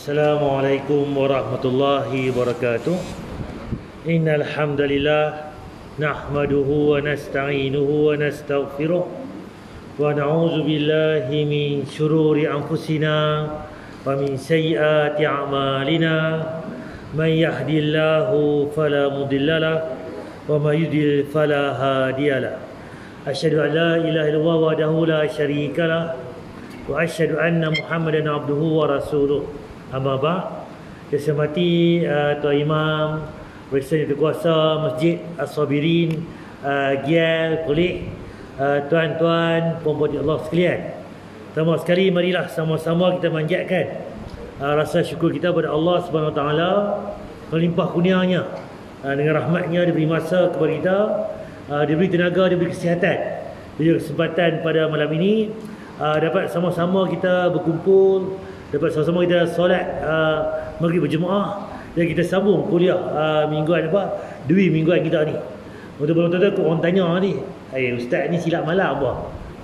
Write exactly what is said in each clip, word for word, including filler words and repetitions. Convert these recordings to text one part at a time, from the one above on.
Assalamualaikum warahmatullahi wabarakatuh. Innal hamdalillah nahmaduhu wa nasta'inuhu wa nastaghfiruh wa na'udzu billahi min shururi anfusina wa min sayyiati a'malina. Man yahdihillahu fala mudhillalah wa man yudlil fala hadiyalah. Asyhadu an la ilaha illallah wahdahu la syarikalah wa asyhadu anna Muhammadan abduhu wa rasuluh. Amma ba', saya hormati uh, Tuan Imam, Presiden Berkuasa Masjid As-Sabirin, uh, G L, Polik, uh, tuan-tuan, puan-puan Allah sekalian. Pertama sekali, marilah sama-sama kita manjatkan uh, rasa syukur kita kepada Allah Subhanahu Wa Taala melimpah kurnianya, uh, dengan rahmatnya diberi masa kepada kita, uh, diberi tenaga, diberi kesihatan, diberi kesempatan pada malam ini uh, dapat sama-sama kita berkumpul, dapat sama-sama kita solat uh, maghrib berjemaah dan kita sambung kuliah uh, mingguan apa dua mingguan kita ni. Untuk penonton tu orang tanya ni, "Eh ustaz ni silap malam apa?"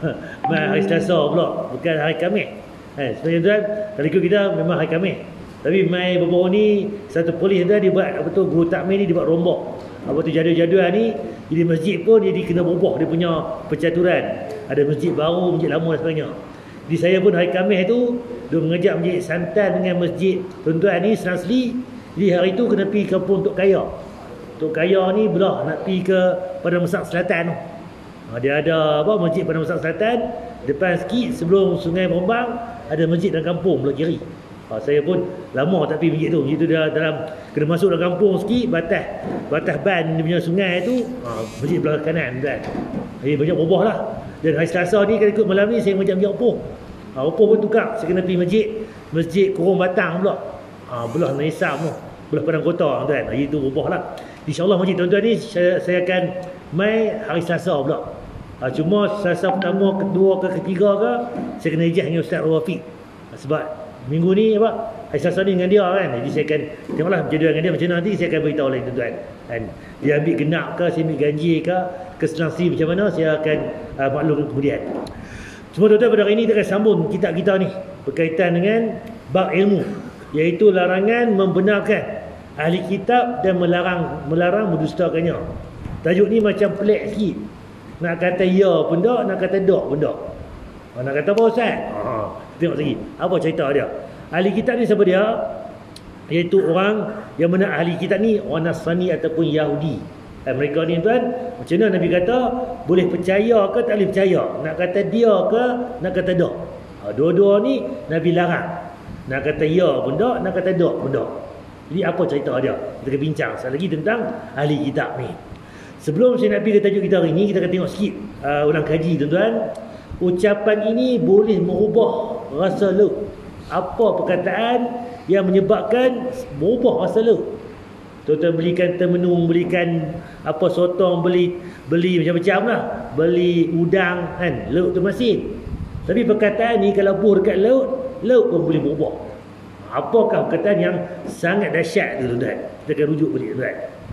Mai hari Selasa pula, bukan hari Khamis. Eh sebenarnya tuan, kalau ikut kita memang hari Khamis. Tapi mai baru ni satu polis tu dia buat apa tu, guru takmir ni dia buat rombak. Apa tu jadual-jadual ni, jadi masjid pun dia kena berubah dia punya percaturan. Ada masjid baru, masjid lama dan sebagainya. Jadi saya pun hari Khamis tu dia mengajak masjid Santan dengan masjid tuan-tuan ni Senasli. Jadi hari tu kena pergi kampung Tok Kaya. Tok Kaya ni belah nak pergi ke Padang Mesak Selatan tu. Ha, dia ada apa masjid Padang Mesak Selatan, depan sikit sebelum Sungai Bombang ada masjid dalam kampung belah kiri. Ha, saya pun lama tak pergi masjid tu. Masjid tu dah dalam kena masuk dalam kampung sikit, batas batas ban dia punya sungai tu, ha, masjid belah kanan tuan. Jadi banyak berubah lah. Dan hari Selasa ni kalau ikut malam ni saya macam pergi Oppoh. Ha, Oppoh pun tukar, saya kena pergi masjid Masjid Kurung Batang pula. Ha, belah Naisam tu, belah Padang Kota tuan. Hari tu berubah lah. InsyaAllah masjid tuan-tuan ni saya, saya akan mai hari Selasa pula. Ha, cuma Selasa pertama, kedua ke ketiga ke saya kena ijaz dengan Ustaz Rafiq. Ha, sebab minggu ni apa hari Selasa ni dengan dia kan. Jadi saya akan tengoklah jadual dengan dia macam nanti saya akan beritahu lain tuan-tuan. Kan dia ambil genap ke, saya ambil ganjil ke, ke Senasli macam mana saya akan uh, maklum kemudian. Cuma tuan-tuan pada hari ini kita akan sambung kitab kita ni berkaitan dengan bab ilmu, iaitu larangan membenarkan ahli kitab dan melarang melarang mendustakannya. Tajuk ni macam pelik sikit. Nak kata ya pun tak, nak kata tak pun tak. Ha, nak kata apa Ustaz? Ha, tengok lagi. Apa cerita dia? Ahli kitab ni siapa dia? Iaitu orang yang mana ahli kitab ni orang Nasrani ataupun Yahudi. Dan mereka ni tuan, macam mana Nabi kata, boleh percaya ke tak boleh percaya? Nak kata dia ke, nak kata tak? Ha, dua-dua ni Nabi larang. Nak kata ya pun tak, nak kata tak pun tak. Jadi apa cerita dia? Kita akan bincang sekali lagi tentang ahli kitab ni. Sebelum saya nak pergi ke tajuk kita hari ni, kita akan tengok sikit uh, ulang kaji tuan-tuan. Ucapan ini boleh merubah rasa lu. Apa perkataan yang menyebabkan merubah rasa lu? Tuan-tuan belikan termenung, belikan apa sotong, beli beli macam-macam lah. Beli udang kan, lauk tu masin. Tapi perkataan ni kalau buh dekat lauk, lauk pun boleh berubah. Apakah perkataan yang sangat dahsyat tu tuan-tuan? Kita akan rujuk balik tuan.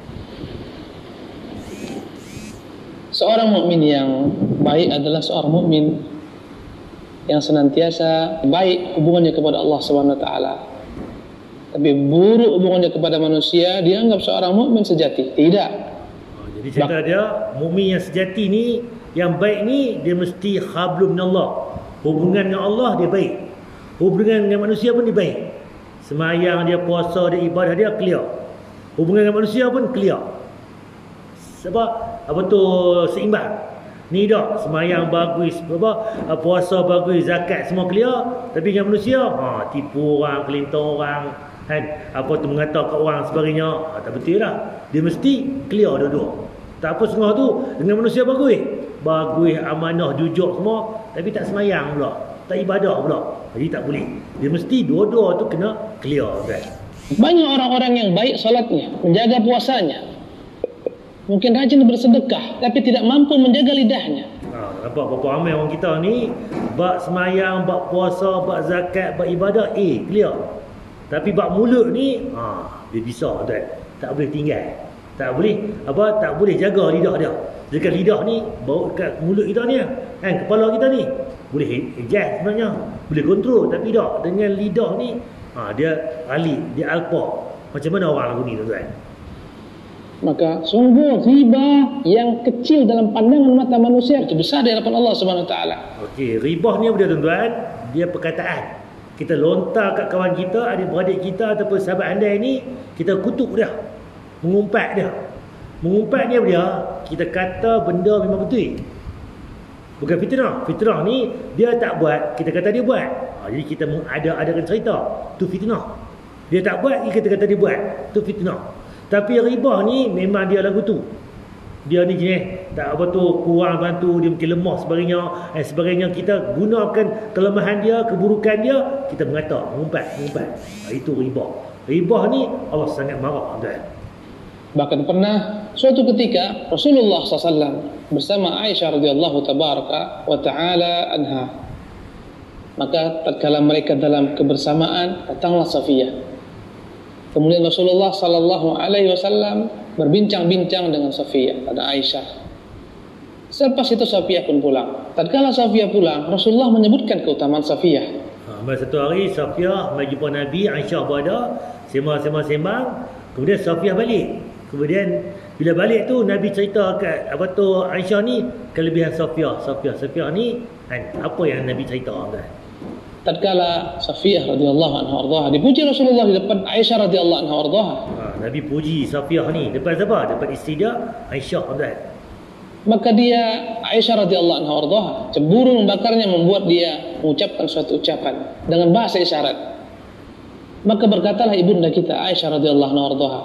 Seorang mukmin yang baik adalah seorang mukmin yang senantiasa baik hubungannya kepada Allah Subhanahu Wa Taala. Tapi buruk hubungannya kepada manusia, dianggap seorang mukmin sejati. Tidak. Jadi cerita dia, mukmin yang sejati ni, yang baik ni, dia mesti hablum minallah. Hubungan dengan Allah dia baik. Hubungan dengan manusia pun dia baik. Semayang dia, puasa dia, ibadah dia clear. Hubungan dengan manusia pun clear. Sebab apa tu seimbang. Ni dah semayang bagus, apa puasa bagus, zakat semua clear, tapi dengan manusia ha tipu orang, kelintong orang, kan apa tu mengata kat orang sebagainya, ha, tak betul lah. Dia mesti clear dua-dua. Tak apa setengah tu dengan manusia bagus. Bagus, amanah, jujur semua, tapi tak semayang pula, tak ibadah pula. Jadi tak boleh. Dia mesti dua-dua tu kena clear kan. Banyak orang-orang yang baik solatnya, menjaga puasanya, mungkin rajin bersedekah, tapi tidak mampu menjaga lidahnya. Ha, nampak berapa ramai orang kita ni bab semayang, bab puasa, bab zakat, bab ibadah A clear. Tapi bab mulut ni ha, dia bisa tuan. Tak boleh tinggal. Tak boleh apa tak boleh jaga lidah dia. Dekat lidah ni bau dekat mulut kita ni kan, kepala kita ni boleh adjust sebenarnya, boleh kontrol, tapi tak dengan lidah ni Ha, dia Khalid, dia Alpa. Macam mana orang lagu ni tuan-tuan? Maka sungguh riba yang kecil dalam pandangan mata manusia itu besar di hadapan Allah Subhanahu Wa Taala. Okey, ribah ni apa dia tuan-tuan? Dia perkataan. Kita lontar kat kawan kita, adik-beradik kita ataupun sahabat anda ni, kita kutuk dia. Mengumpat dia. Mengumpat ni apa dia? Kita kata benda memang betul. Bukan fitnah. Fitnah ni dia tak buat, kita kata dia buat. Ha, jadi kita ada-adakan cerita. Tu fitnah. Dia tak buat, kita kata dia buat. Tu fitnah. Tapi riba ni memang dia lagu tu. Dia ni jenis tak apa tu, kurang bantu, dia mungkin lemah sebagainya, eh, sebagainya. Kita gunakan kelemahan dia, keburukan dia, kita mengata, mengumpat, mengumpat. Ha, itu riba. Riba ni Allah sangat marah tuan. Bahkan pernah suatu ketika Rasulullah sallallahu alaihi wasallam bersama Aisyah radhiyallahu tabaraka wa taala anha. Maka tatkala mereka dalam kebersamaan, datanglah Safiyah. Kemudian Rasulullah sallallahu alaihi wasallam berbincang-bincang dengan Safiyah, pada Aisyah. Selepas itu Safiyah pun pulang. Tatkala Safiyah pulang, Rasulullah menyebutkan keutamaan Safiyah. Ha, masa satu hari Safiyah mai jumpa Nabi, Aisyah berada, sembang-sembang, kemudian Safiyah balik. Kemudian bila balik tu Nabi cerita kat apa tu Aisyah ni kelebihan Safiyah. Safiyah, Safiyah ni kan, apa yang Nabi cerita kan? Tatkala Safiyah radhiyallahu anha ardhaha dipuji Rasulullah di depan Aisyah radhiyallahu anha ardhaha. Ha, Nabi puji Safiyah ni depan siapa? Depan isteri dia Aisyah kan. Maka dia Aisyah radhiyallahu anha ardhaha cemburu membakarnya, membuat dia mengucapkan suatu ucapan dengan bahasa isyarat. Maka berkatalah ibunda kita Aisyah radhiyallahu anha ardhaha,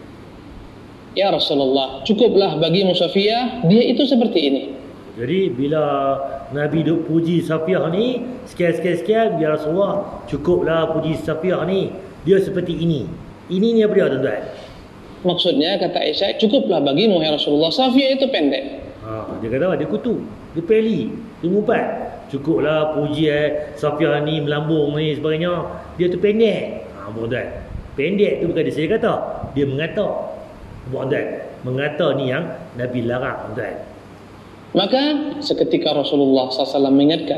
"Ya Rasulullah, cukuplah bagimu Safiyah, dia itu seperti ini." Jadi bila Nabi duk puji Safiyah ni, sekian-sekian-sekian, ya Rasulullah, cukuplah puji Safiyah ni, dia seperti ini. Ini ni apa dia tuan-tuan? Maksudnya kata Aisyah, cukuplah bagimu ya Rasulullah, Safiyah itu pendek. Ha, dia kata dia kutu, dia peli, dia ngumpat. Cukuplah puji eh, Safiyah ni melambung ni sebagainya, dia tu pendek. Ha, tuan-tuan. Pendek tu bukan dia saya kata, dia mengata. Tuan-tuan, mengata ni yang Nabi larang tuan. Maka seketika Rasulullah sallallahu alaihi wasallam mengingatkan,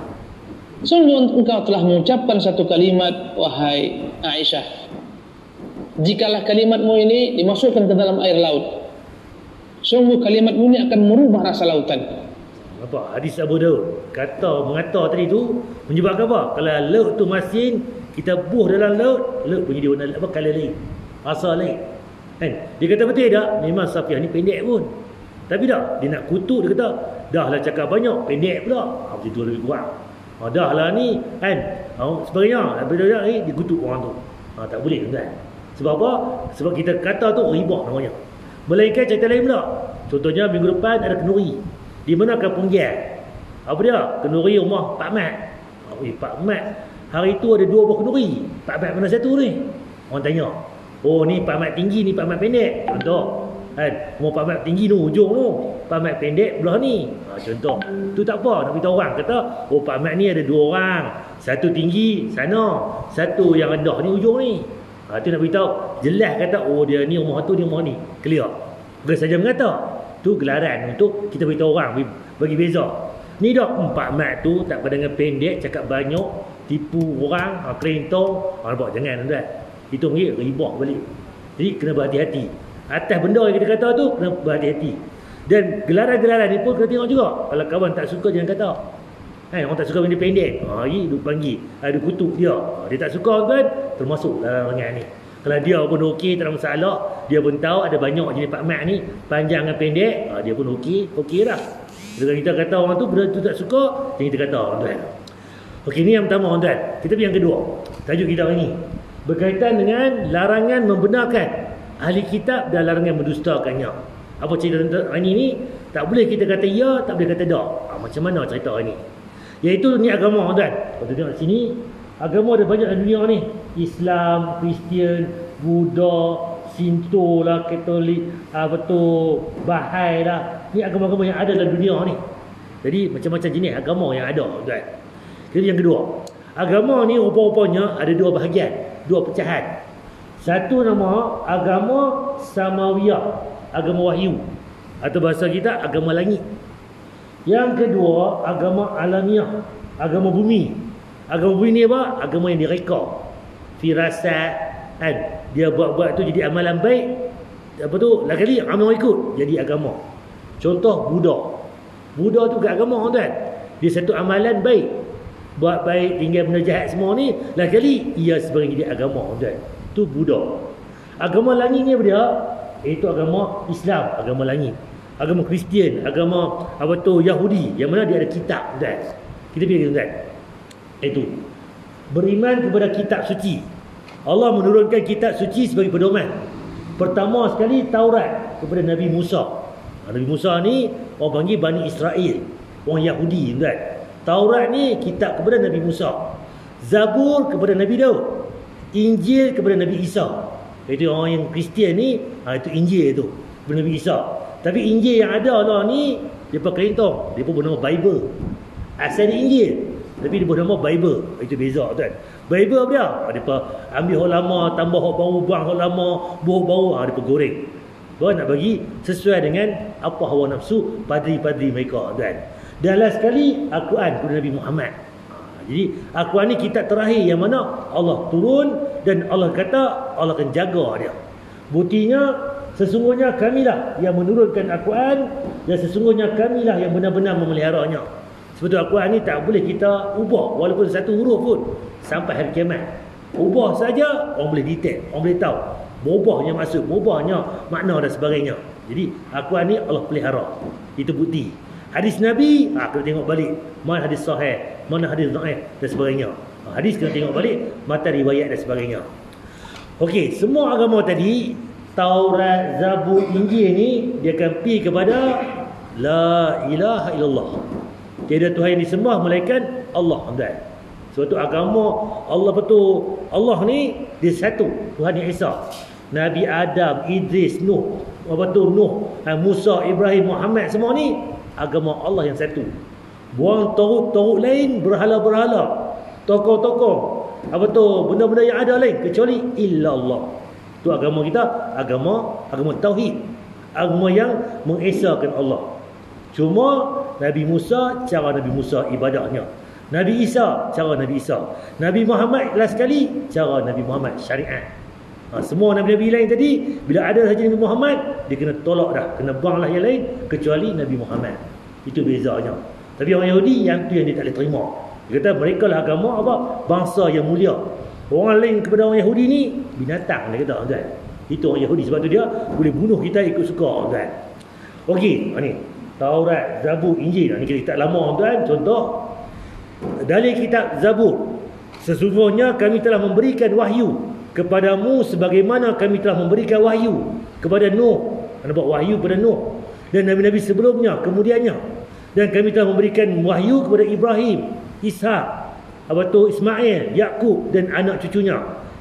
sungguh engkau telah mengucapkan satu kalimat, wahai Aisyah. Jikalah kalimatmu ini dimasukkan ke dalam air laut, sungguh kalimatmu ini akan merubah rasa lautan. Apa? Hadis Abu Daud kata mengata tadi tu menyebabkan apa? Kalau laut tu masin, kita buh dalam laut, laut punya dia warna apa? Color lain, rasa lain. Kan? Dia kata betul tak? Memang Safiyah ni pendek pun. Tapi dah, dia nak kutuk, dia kata, dah lah cakap banyak, pendek pula. Ha, macam tu lebih kurang. Ha, dah lah ni, kan. Ha, sebagainya, bila dia, dia kutuk orang tu. Ha, tak boleh, kan. Sebab apa? Sebab kita kata tu riba namanya. Melainkan cerita lain pula. Contohnya, minggu depan ada kenduri. Di mana Kampung Gial? Apa dia? Kenduri rumah Pak Mat. Ha, eh, Pak Mat, hari tu ada dua buah kenduri. Pak Mat mana satu ni? Orang tanya. Oh, ni Pak Mat tinggi, ni Pak Mat pendek. Contoh. Kan, rumah Pak Mat tinggi tu, hujung tu, Pak Mat pendek belah ni. Ha, contoh. Tu tak apa, nak beritahu orang. Kata, oh Pak Mat ni ada dua orang. Satu tinggi sana, satu yang rendah ni hujung ni. Ha, tu nak beritahu. Jelas kata, oh dia ni rumah tu, dia rumah ni. Clear. Bukan saja mengata. Tu gelaran untuk kita beritahu orang, bagi beza. Ni dah hmm, Pak Mat tu tak pada dengan pendek, cakap banyak, tipu orang, ha, kelentong. Ha, nampak, jangan tuan. Itu mungkin ribah balik. Jadi kena berhati-hati. Atas benda yang kita kata tu kena berhati-hati. Dan gelaran-gelaran ni pun kena tengok juga. Kalau kawan tak suka jangan kata. Hai, orang tak suka benda pendek. Ha, ni duk panggil, ada kutuk dia. Ha, dia tak suka kan, termasuk dalam larangan ni. Kalau dia pun okey, tak ada masalah. Dia pun tahu ada banyak jenis Pak Mat ni, panjang dan pendek. Ha, dia pun okey, okey dah. Kalau kita kata orang tu benda tu tak suka, jangan kita kata tuan. Okey, ni yang pertama tuan. Kita pergi yang kedua. Tajuk kita hari ni berkaitan dengan larangan membenarkan ahli kitab dan larangan mendustakannya. Apa cerita tentang hari ni? Tak boleh kita kata ya, tak boleh kata tak. Ha, macam mana cerita hari ni? Iaitu ni agama tuan. Kalau tengok sini, agama ada banyak dalam dunia ni. Islam, Kristian, Buddha, Sinto lah, Katolik, apa tu, Bahai lah. Ni agama-agama yang ada dalam dunia ni. Jadi macam-macam jenis agama yang ada tuan. Jadi yang kedua, agama ni rupa-rupanya ada dua bahagian, dua pecahan. Satu nama agama Samawiyah, agama wahyu, atau bahasa kita agama langit. Yang kedua agama alamiah, agama bumi. Agama bumi ni apa? Agama yang direka. firasat kan, dia buat-buat tu jadi amalan baik, apa tu lagi kali amal ikut jadi agama. Contoh Buddha. Buddha tu kat agama tuan, dia satu amalan baik, buat baik, tinggal benda jahat semua ni, lagi kali ia sebagai jadi agama tuan. Tu Buddha. Agama langit ni apa dia? Itu agama Islam, agama langit. Agama Kristian, agama apa tu Yahudi, yang mana dia ada kitab tuan. Kita pilih tuan. Itu beriman kepada kitab suci. Allah menurunkan kitab suci sebagai pedoman. Pertama sekali Taurat kepada Nabi Musa. Nabi Musa ni orang panggil Bani Israel, orang Yahudi tuan. Taurat ni kitab kepada Nabi Musa. Zabur kepada Nabi Daud. Injil kepada Nabi Isa. Itu orang yang Kristian ni, ha, itu Injil tu kepada Nabi Isa. Tapi Injil yang ada lah ni dia pakai kelintong, dia pun bernama Bible. Asal dia Injil, tapi dia bernama Bible. Itu beza tuan. Bible apa dia? Ha, dia ambil hak lama, tambah hak baru, buang hak lama, buah baru, ha, dia goreng. Tuan nak bagi sesuai dengan apa hawa nafsu padri-padri mereka tuan. Dan last sekali Al-Quran kepada Nabi Muhammad. Jadi Al-Quran ni kitab terakhir yang mana Allah turun dan Allah kata Allah akan jaga dia. Buktinya sesungguhnya kamilah yang menurunkan Al-Quran dan sesungguhnya kamilah yang benar-benar memeliharanya. Sebab Al-Quran ni tak boleh kita ubah walaupun satu huruf pun sampai hari kiamat. Ubah saja orang boleh detect, orang boleh tahu. Berubahnya maksud, berubahnya makna dan sebagainya. Jadi Al-Quran ni Allah pelihara. Itu bukti. Hadis Nabi, ha, kita tengok balik mana hadis sahih, mana hadis dhaif dan sebagainya. Ha, hadis kita tengok balik mata riwayat dan sebagainya. Okey, semua agama tadi, Taurat, Zabur, Injil ni dia akan pergi kepada la ilaha illallah. Tiada Tuhan yang disembah melainkan Allah. Sebab tu agama Allah betul. Allah ni dia satu, Tuhan yang Esa. Nabi Adam, Idris, Nuh, apa tu Nuh, Musa, Ibrahim, Muhammad semua ni agama Allah yang satu. Buang taut-taut lain, berhala-berhala, tokoh-tokoh, apa tu benda-benda yang ada lain kecuali illa Allah. Tu agama kita, agama agama tauhid, agama yang mengesakan Allah. Cuma Nabi Musa cara Nabi Musa ibadahnya, Nabi Isa cara Nabi Isa, Nabi Muhammad last sekali cara Nabi Muhammad syariat. Ha, semua Nabi-Nabi lain tadi bila ada saja Nabi Muhammad dia kena tolak dah, kena buanglah yang lain kecuali Nabi Muhammad. Itu bezanya. Tapi orang Yahudi yang tu yang dia tak boleh terima. Dia kata mereka lah agama apa? Bangsa yang mulia. Orang lain kepada orang Yahudi ni binatang dia kata tuan. Itu orang Yahudi, sebab tu dia boleh bunuh kita ikut suka tuan. Okey, ha ni Taurat, Zabur, Injil. Ha, ni kita tak lama tuan. Contoh dari kitab Zabur, sesungguhnya kami telah memberikan wahyu kepadamu sebagaimana kami telah memberikan wahyu kepada Nuh. Nampak wahyu kepada Nuh dan nabi-nabi sebelumnya kemudiannya, dan kami telah memberikan wahyu kepada Ibrahim, Ishak, apa tu Ismail, Yakub dan anak cucunya,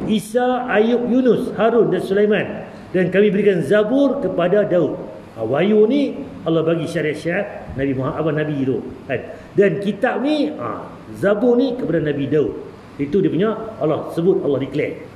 Isa, Ayub, Yunus, Harun dan Sulaiman, dan kami berikan Zabur kepada Daud. Ha, wahyu ni Allah bagi syariat-syariat Nabi Muhammad, apa Nabi itu kan. Dan kitab ni ha, Zabur ni kepada Nabi Daud. Itu dia punya Allah sebut, Allah declare.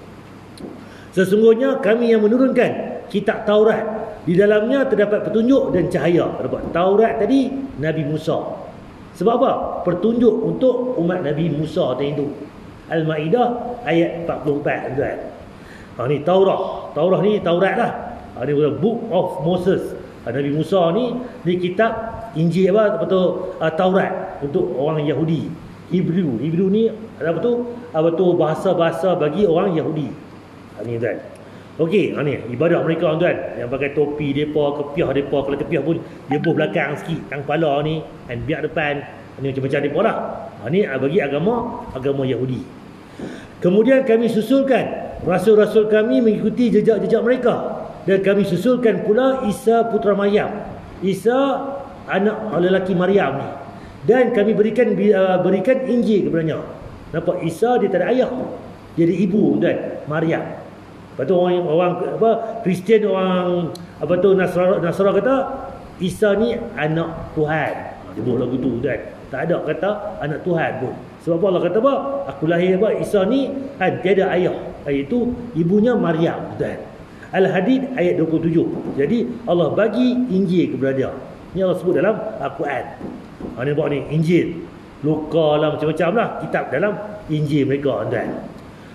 Sesungguhnya kami yang menurunkan kitab Taurat, di dalamnya terdapat petunjuk dan cahaya. Dapat Taurat tadi Nabi Musa. Sebab apa? Petunjuk untuk umat Nabi Musa tadi itu. Al-Maidah ayat empat puluh empat tuan. Ha ni Taurat. Taurat ni Taurat lah. Ha ni Book of Moses. Ha, Nabi Musa ni ni kitab Injil apa apa tu uh, Taurat untuk orang Yahudi. Hebrew. Hebrew ni apa tu? Apa tu bahasa-bahasa bagi orang Yahudi. Ha ni tuan. Okey, ha ni ibadah mereka tuan. Yang pakai topi depa, kepiah depa, kalau kepiah pun dia buh belakang sikit, tang kepala ni dan biak depan. Ini macam-macam depa lah. Ha ni bagi agama agama Yahudi. Kemudian kami susulkan rasul-rasul kami mengikuti jejak-jejak mereka, dan kami susulkan pula Isa putra Maryam. Isa anak lelaki Maryam ni. Dan kami berikan uh, berikan Injil kepadanya. Nampak Isa dia tak ada ayah. Dia ada ibu tuan, Maryam. Lepas tu orang, orang apa Kristian, orang apa tu Nasrani Nasrani kata Isa ni anak Tuhan. Dia buat lagu tu tuan. Tak ada kata anak Tuhan pun. Sebab apa Allah kata apa? Aku lahir apa? Isa ni kan tiada ayah. Iaitu ibunya Maryam tuan. Al-Hadid ayat dua puluh tujuh. Jadi Allah bagi Injil kepada dia. Ini Allah sebut dalam Al-Quran. Ha ni nampak ni Injil. Luka lah macam-macam lah kitab dalam Injil mereka tuan.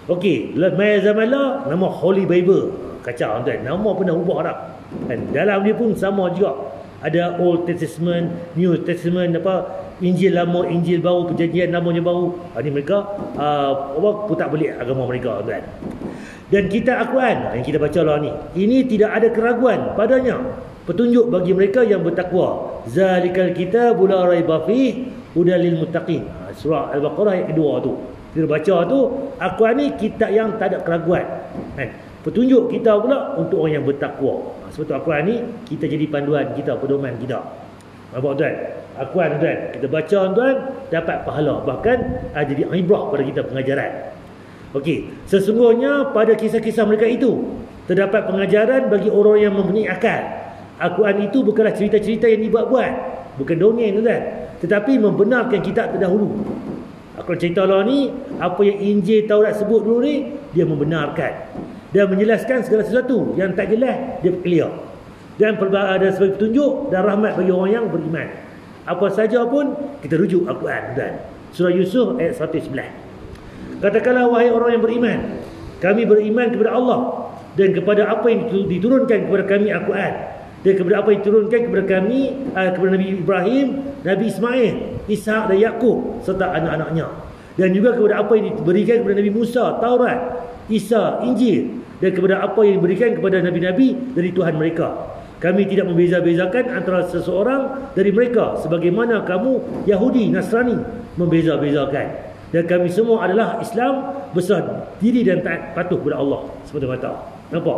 Okey, mai zaman lah nama Holy Bible. Kacau tuan, nama pun dah ubah dah. Dan dalam dia pun sama juga. Ada Old Testament, New Testament, apa, Injil lama, Injil baru, perjanjian namanya baru. Ha, ni mereka uh, apa putar balik agama mereka tuan. Dan kitab Al-Quran yang kita baca lah ni, ini tidak ada keraguan padanya, petunjuk bagi mereka yang bertakwa. Zalikal kitabul la raiba fihi hudal lil muttaqin. Ha, surah Al-Baqarah ayat kedua tu. Kita baca tu, Al-Quran ni kitab yang tak ada keraguan. Kan? Petunjuk kita pula untuk orang yang bertakwa. Ha, sebab tu Al-Quran ni kita jadi panduan kita, pedoman kita. Nampak tuan? Al-Quran tuan, kita baca tuan, dapat pahala. Bahkan ha, jadi ibrah pada kita, pengajaran. Okey, sesungguhnya pada kisah-kisah mereka itu terdapat pengajaran bagi orang yang mempunyai akal. Al-Quran itu bukanlah cerita-cerita yang dibuat-buat, bukan dongeng tuan, tetapi membenarkan kitab terdahulu. Al-Quran cerita lah ni, apa yang Injil, Taurat sebut dulu ni, dia membenarkan dan menjelaskan segala sesuatu yang tak jelas, dia clear. Dan ada sebagai petunjuk dan rahmat bagi orang yang beriman. Apa saja pun kita rujuk Al-Quran tuan. Surah Yusuf ayat seratus sebelas. Katakanlah wahai orang yang beriman, kami beriman kepada Allah dan kepada apa yang diturunkan kepada kami Al-Quran, dan kepada apa yang diturunkan kepada kami uh, kepada Nabi Ibrahim, Nabi Ismail, Ishak dan Yaqub serta anak-anaknya, dan juga kepada apa yang diberikan kepada Nabi Musa, Taurat, Isa, Injil, dan kepada apa yang diberikan kepada nabi-nabi dari Tuhan mereka. Kami tidak membeza-bezakan antara seseorang dari mereka sebagaimana kamu Yahudi, Nasrani membeza-bezakan. Dan kami semua adalah Islam, besar diri dan taat patuh kepada Allah semata-mata. Nampak?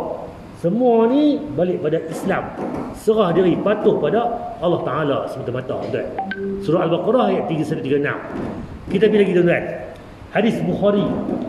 Semua ni balik pada Islam. Serah diri, patuh pada Allah Ta'ala semata-mata. Tuan. Surah Al-Baqarah ayat tiga satu tiga enam. Kita pilih lagi tuan. Hadis Bukhari.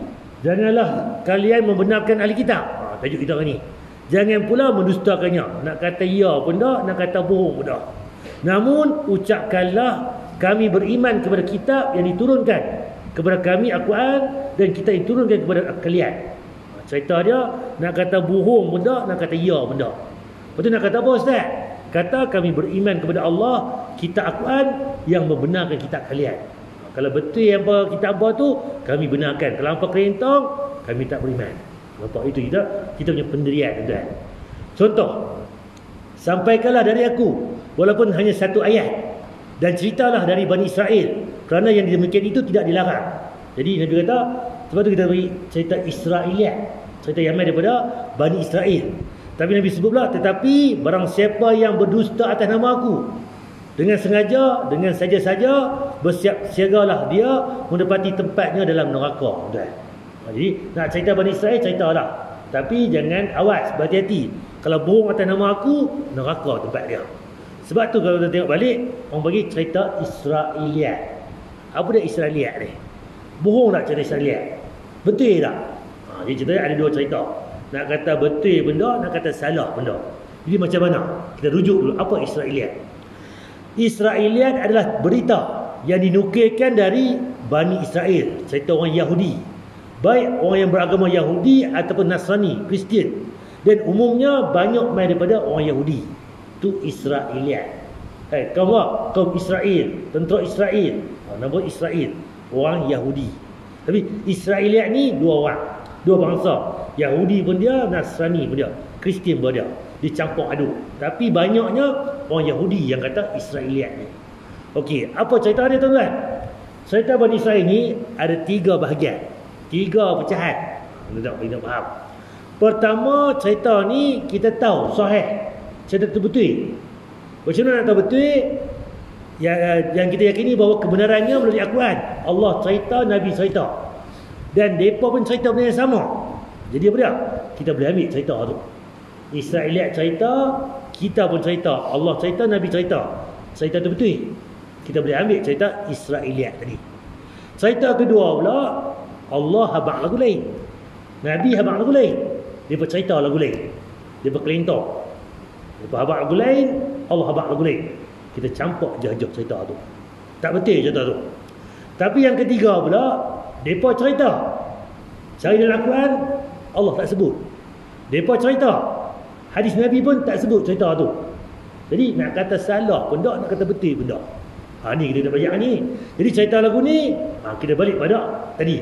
Janganlah kalian membenarkan ahli kitab. Ha, tajuk kita hari ni. Jangan pula mendustakannya. Nak kata ya pun dah, nak kata bohong pun dah. Namun ucapkanlah kami beriman kepada kitab yang diturunkan kepada kami Al-Quran, dan kita diturunkan kepada kalian. Cerita dia nak kata bohong pun dah, nak kata ya pun dah. Lepas tu nak kata apa Ustaz? Kata kami beriman kepada Allah, kitab Al-Quran yang membenarkan kitab kalian. Kalau betul apa kitab apa tu, kami benarkan. Kalau apa kerentong, kami tak beriman. Nampak itu kita kita punya pendirian tuan. Contoh, sampaikanlah dari aku walaupun hanya satu ayat, dan ceritalah dari Bani Israel, kerana yang demikian itu tidak dilarang. Jadi Nabi kata, sebab tu kita beri cerita Israiliyat, cerita yang main daripada Bani Israel. Tapi Nabi sebut pula, tetapi barang siapa yang berdusta atas nama aku dengan sengaja, dengan saja-saja, bersiap siagalah dia mendapati tempatnya dalam neraka. Jadi nak cerita Bani Israel, ceritalah, tapi jangan, awas, berhati-hati. Kalau bohong atas nama aku, neraka tempat dia. Sebab tu kalau kita tengok balik, orang bagi cerita Israiliyat. Apa dia Israiliyat ni? Bohong tak cerita Israiliyat? Betul tak? Ha, jadi cerita ada dua cerita. Nak kata betul benda, nak kata salah benda. Jadi macam mana? Kita rujuk dulu apa Israiliyat. Israiliyat adalah berita yang dinukilkan dari Bani Israel, cerita orang Yahudi. Baik orang yang beragama Yahudi ataupun Nasrani, Kristian. Dan umumnya banyak main daripada orang Yahudi. Itu Israiliyat. Hey, kaum apa? Kaum Israel, tentera Israel. Ha, nama Israel, orang Yahudi. Tapi Israiliyat ni dua orang, dua bangsa. Yahudi pun dia, Nasrani pun dia, Kristian pun dia. Dicampur aduk. Tapi banyaknya orang Yahudi yang kata Israiliyat ni. Okey, apa cerita dia tuan-tuan? Cerita Bani Israel ni ada tiga bahagian, tiga pecahan. Kita nak faham. Pertama, cerita ni kita tahu sahih, cerita tu betul. Macam mana nak tahu betul? Yang, yang kita yakini bahawa kebenarannya melalui Al-Quran. Allah cerita, Nabi cerita, dan mereka pun cerita benda yang sama. Jadi apa dia? Kita boleh ambil cerita tu. Israiliyat cerita, kita pun cerita, Allah cerita, Nabi cerita. Cerita tu betul. Kita boleh ambil cerita Israiliyat tadi. Cerita kedua pula, Allah habaq lagu lain, Nabi habaq lagu lain. Dia bercerita lagu lain, dia berkelintong. Dia habaq lagu lain, Allah habaq lagu lain. Kita campur jauh-jauh cerita tu. Tak betul cerita tu. Tapi yang ketiga pula, mereka cerita cari dalam Al-Quran, Allah tak sebut. Mereka cerita hadis Nabi pun tak sebut cerita tu. Jadi nak kata salah pun tak, nak kata betul pun tak. Ha, ni kita dah banyak ni. Jadi cerita lagu ni, ha, kita balik pada tadi.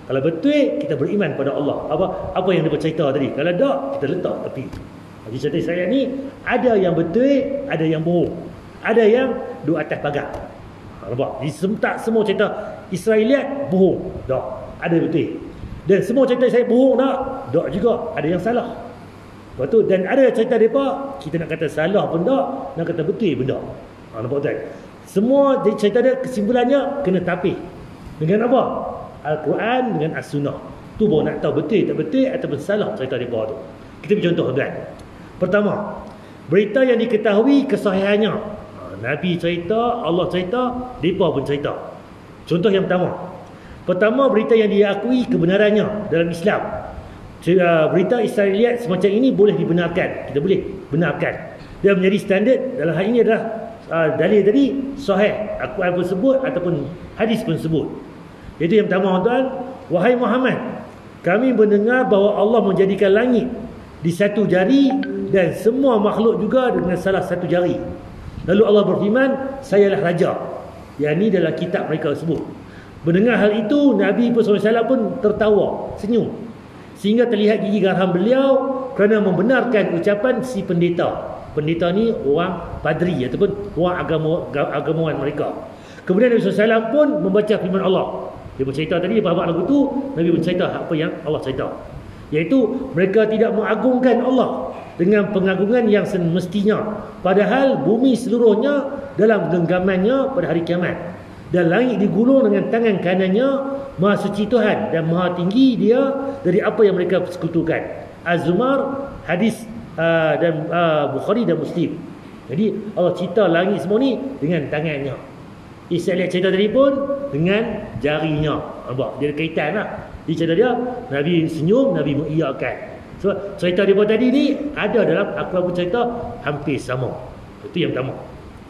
Kalau betul, kita beriman pada Allah. Apa apa yang dia cerita tadi. Kalau tak, kita letak tepi. Jadi cerita saya ni, ada yang betul, ada yang bohong. Ada yang duduk atas pagar. Ha, nampak? Jadi tak semua cerita Israeliat bohong. Tak. Ada betul. Dan semua cerita saya bohong tak? Tak juga. Ada yang salah. Lepas tu, dan ada cerita mereka, kita nak kata salah pun tak, nak kata betul pun tak. Ha, nampak tak? Semua cerita dia kesimpulannya kena tapih. Dengan apa? Al-Quran dengan As-Sunnah. Tu baru nak tahu betul tak betul ataupun salah cerita mereka tu. Kita beri contoh tuan. Pertama, berita yang diketahui kesahihannya. Ha, Nabi cerita, Allah cerita, mereka pun cerita. Contoh yang pertama. Pertama, berita yang diakui kebenarannya dalam Islam. Berita Israeliat semacam ini boleh dibenarkan. Kita boleh benarkan. Dia menjadi standard dalam hal ini adalah uh, dalil tadi sahih. Al-Quran pun sebut ataupun hadis pun sebut. Itu yang pertama tuan. Wahai Muhammad, kami mendengar bahawa Allah menjadikan langit di satu jari dan semua makhluk juga dengan salah satu jari. Lalu Allah berfirman, sayalah raja. Yang ini dalam kitab mereka sebut. Mendengar hal itu, Nabi sallallahu alaihi wasallam pun tertawa, senyum. Sehingga terlihat gigi garam beliau kerana membenarkan ucapan si pendeta. Pendeta ni orang padri ataupun orang agama, agamawan mereka. Kemudian Nabi sallallahu alaihi wasallam pun membaca firman Allah. Dia bercerita tadi, apa lagu tu, Nabi bercerita apa yang Allah cerita. Iaitu mereka tidak mengagungkan Allah dengan pengagungan yang semestinya. Padahal bumi seluruhnya dalam genggamannya pada hari kiamat. Dan langit digulung dengan tangan kanannya. Maha suci Tuhan dan maha tinggi dia dari apa yang mereka persekutukan. Az-Zumar, hadis uh, dan uh, Bukhari dan Muslim. Jadi Allah cerita langit semua ni dengan tangannya. Israeliat cerita tadi pun dengan jarinya. Nampak? Dia ada kaitan lah. Dia cerita dia, Nabi senyum, Nabi mengiyakan. So, cerita dia pun tadi ni ada dalam Al-Quran pun cerita hampir sama. Itu yang pertama.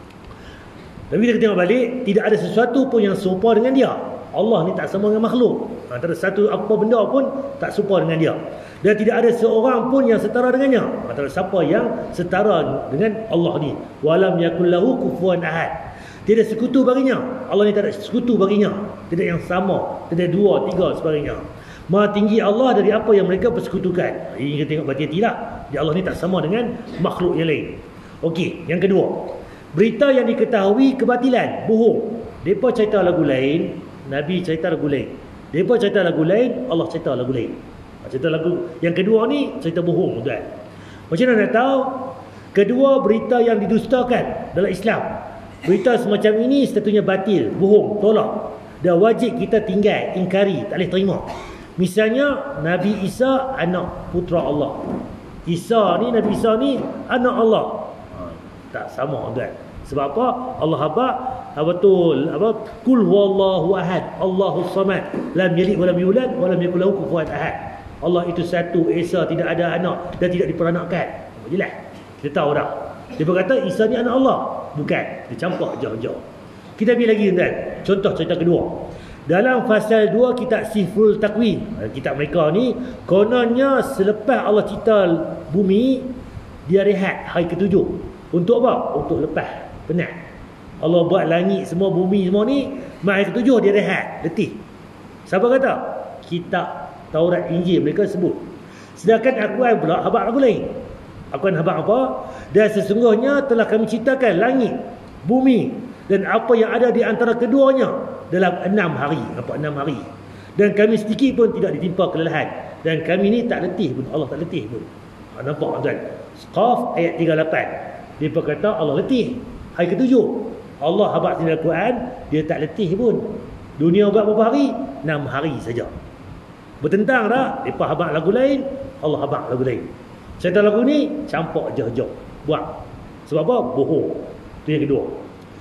Tapi kita tengok balik, tidak ada sesuatu pun yang serupa dengan dia. Allah ni tak sama dengan makhluk. Antara satu apa benda pun tak serupa dengan dia. Dan tidak ada seorang pun yang setara dengannya. Antara siapa yang setara dengan Allah ni. Walam yakul lahu kufuwan ahad. Tidak sekutu baginya. Allah ni tak ada sekutu baginya. Tidak yang sama. Tidak dua, tiga sebagainya. Maha tinggi Allah dari apa yang mereka persekutukan. Ini kita tengok berhati-hati lah. Jadi Allah ni tak sama dengan makhluk yang lain. Okey, yang kedua. Berita yang diketahui kebatilan. Bohong. Mereka cerita lagu lain, Nabi cerita lagu lain. Mereka cerita lagu lain, Allah cerita lagu lain. Cerita lagu yang kedua ni cerita bohong tuan. Macam mana nak tahu? Kedua, berita yang didustakan dalam Islam. Berita semacam ini sepatutnya batil, bohong, tolak. Dan wajib kita tinggal, ingkari, tak boleh terima. Misalnya Nabi Isa anak putera Allah. Isa ni, Nabi Isa ni anak Allah. Ha, tak sama tuan. Sebab apa? Allah habaq betul apa? Kul huwallahu ahad, Allahus samad, lam yalid wa lam yulad wa lam yakul lahu kufuwan ahad. Allah itu satu, Esa tidak ada anak dan tidak diperanakkan. Jelas. Kita tahu dah. Dia berkata Isa ni anak Allah. Bukan. Dia campak jauh-jauh. Kita ambil lagi tuan. Contoh cerita kedua. Dalam fasal dua kitab Sifrul Takwin. Kitab mereka ni kononnya selepas Allah cipta bumi, dia rehat hari ketujuh. Untuk apa? Untuk lepas penat. Allah buat langit semua, bumi semua ni, hari ketujuh dia rehat, letih. Siapa kata? Kitab Taurat, Injil mereka sebut. Sedangkan Al-Quran pula habaq lagu lain. Al-Quran habaq apa? Dan sesungguhnya telah kami ciptakan langit, bumi dan apa yang ada di antara keduanya dalam enam hari. Nampak enam hari. Dan kami sedikit pun tidak ditimpa kelelahan. Dan kami ni tak letih pun. Allah tak letih pun. Ha, nampak tuan? Qaf ayat tiga puluh lapan. Dia berkata Allah letih. Hari ketujuh. Allah habaq di Al-Quran, dia tak letih pun. Dunia buat berapa hari? enam hari saja. Bertentang tak? Mereka habaq lagu lain, Allah habaq lagu lain. Cerita lagu ni campak jauh-jauh. Buat. Sebab apa? Bohong. Itu yang kedua.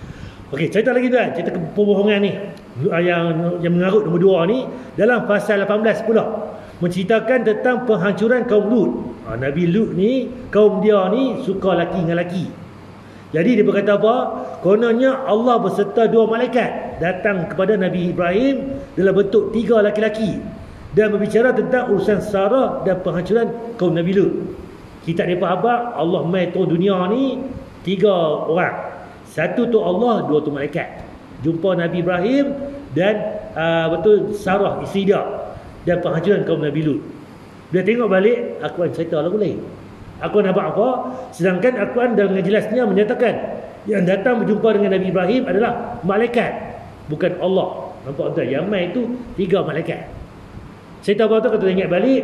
Okey, cerita lagi tuan. Cerita kebohongan ni. Yang, yang mengarut nombor dua ni. Dalam pasal lapan belas pula. Menceritakan tentang penghancuran kaum Lut. Ha, Nabi Lut ni, kaum dia ni suka laki dengan laki. Jadi dia berkata apa? Kononnya Allah berserta dua malaikat datang kepada Nabi Ibrahim dalam bentuk tiga laki-laki dan berbicara tentang urusan Sarah dan penghancuran kaum Nabi Lut. Kita mereka habaq Allah mai turun dunia ni tiga orang. Satu tu Allah, dua tu malaikat. Jumpa Nabi Ibrahim dan uh, betul Sarah isteri dia. dan penghancuran kaum Nabi Lut. Bila tengok balik, Al-Quran cerita lagu lain. Al-Quran nampak apa? Sedangkan Al-Quran dengan jelasnya menyatakan yang datang berjumpa dengan Nabi Ibrahim adalah malaikat, bukan Allah. Nampak tak? Yang mai itu tiga malaikat. Saya tahu apa tu, kata ingat balik,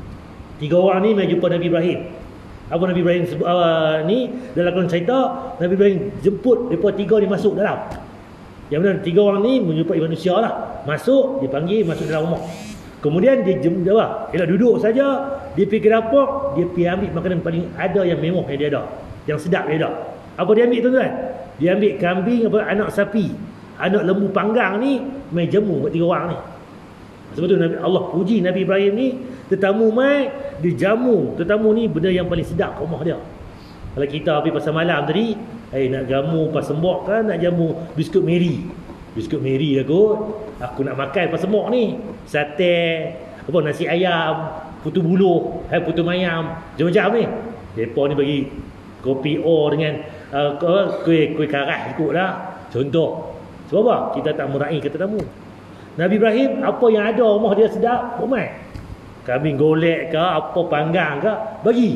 tiga orang ni mai jumpa Nabi Ibrahim. Apa Nabi Ibrahim sebut uh, ni dalam Al-Quran cerita, Nabi Ibrahim jemput mereka tiga ni masuk dalam. Yang mana tiga orang ni menjumpai manusia lah. Masuk, dia panggil masuk dalam rumah. Kemudian dia jemput dia, dia duduk saja, dia pergi ke dapur, dia pergi ambil makanan paling ada yang mewah yang dia ada, yang sedap dia ada. Apa dia ambil tuan-tuan? Dia ambil kambing, apa, anak sapi, anak lembu panggang ni, main jemu buat tiga orang ni. Sebab tu Nabi, Allah puji Nabi Ibrahim ni, tetamu mai, dia jamu. Tetamu ni benda yang paling sedap kat rumah dia. Kalau kita pergi pasal malam tadi, eh nak jamu pas sembok kan, nak jamu biskut Mary. Biskut Mary lah kot. Aku nak makan pas sembok ni. Sate, apa, nasi ayam, putu buluh, eh, putu mayam, macam-macam ni. Depa ni bagi kopi O dengan uh, kuih kuih karas ikut lah. Contoh. Sebab apa? Kita tak meraih kata tamu. Nabi Ibrahim, apa yang ada rumah dia sedap, bomai. Kambing golek ke, apa panggang ke, bagi.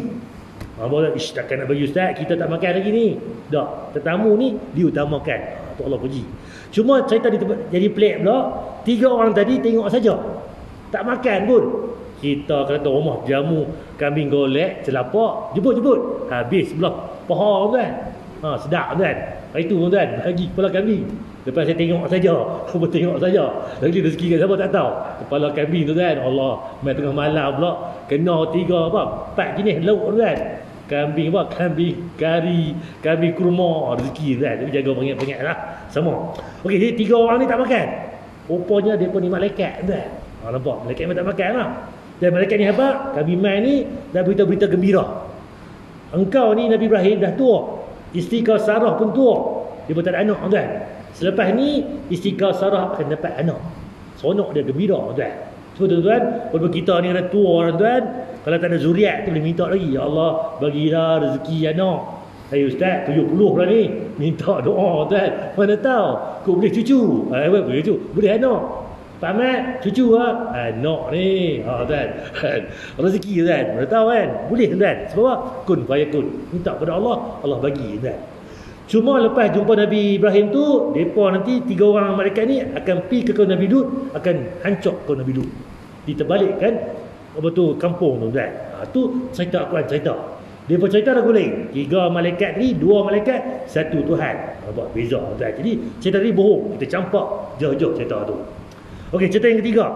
Apa, ish, takkan nak bagi ustaz, kita tak makan lagi ni. Tak, tetamu ni diutamakan. Itu Allah puji. Cuma cerita di tempat, jadi pelik pula, tiga orang tadi tengok saja, tak makan pun. Kita kata rumah jamu kambing golek, celapak, jemput-jemput, habis belah paha kan. Ha, sedap kan. Hari tu tuan, bagi kepala kambing. Lepas saya tengok saja, apa tengok saja. Lagi rezeki kat siapa tak tahu. Kepala kambing tu kan, Allah, mai tengah malam pula kena tiga apa? Empat jenis lauk tu kan. Kambing apa? Kambing kari, kambing kurma, rezeki tu kan. Tapi jaga peringat-peringat lah. Sama. Okey, jadi tiga orang ni tak makan. Rupanya depa ni malaikat tu kan. Ha, nampak? Malaikat memang tak makan lah. Dan malaikat ni apa? Kambing mai ni dah berita-berita gembira. Engkau ni Nabi Ibrahim dah tua. Isteri kau Sarah pun tua. Dia pun tak ada anak tuan. Selepas ni isteri kau Sarah akan dapat anak. Seronok dia, gembira tuan. Sebab tuan-tuan, walaupun kita ni kena tua tuan, kalau tak ada zuriat tu boleh minta lagi. Ya Allah, bagilah rezeki anak. Hai ustaz, tujuh puluh lah ni. Minta doa tuan. Mana tahu kau boleh cucu. Ha, boleh cucu, boleh anak. Pak Mat, cucu lah. Anak ni. Ha tuan. Rezeki tuan. Mana tahu kan? Boleh tuan. Sebab apa? Kun fayakun. Minta kepada Allah, Allah bagi tuan. Cuma lepas jumpa Nabi Ibrahim tu, mereka nanti tiga orang mereka ni akan pergi ke kaum Nabi Lut, akan hancur kaum Nabi Lut. Diterbalik kan, apa tu, kampung tu kan. Ha, tu cerita Al-Quran cerita. Mereka cerita lagu lain. Tiga malaikat ni, dua malaikat, satu Tuhan. Nampak beza tu kan. Jadi cerita tadi bohong. Kita campak jauh-jauh cerita tu. Okey, cerita yang ketiga.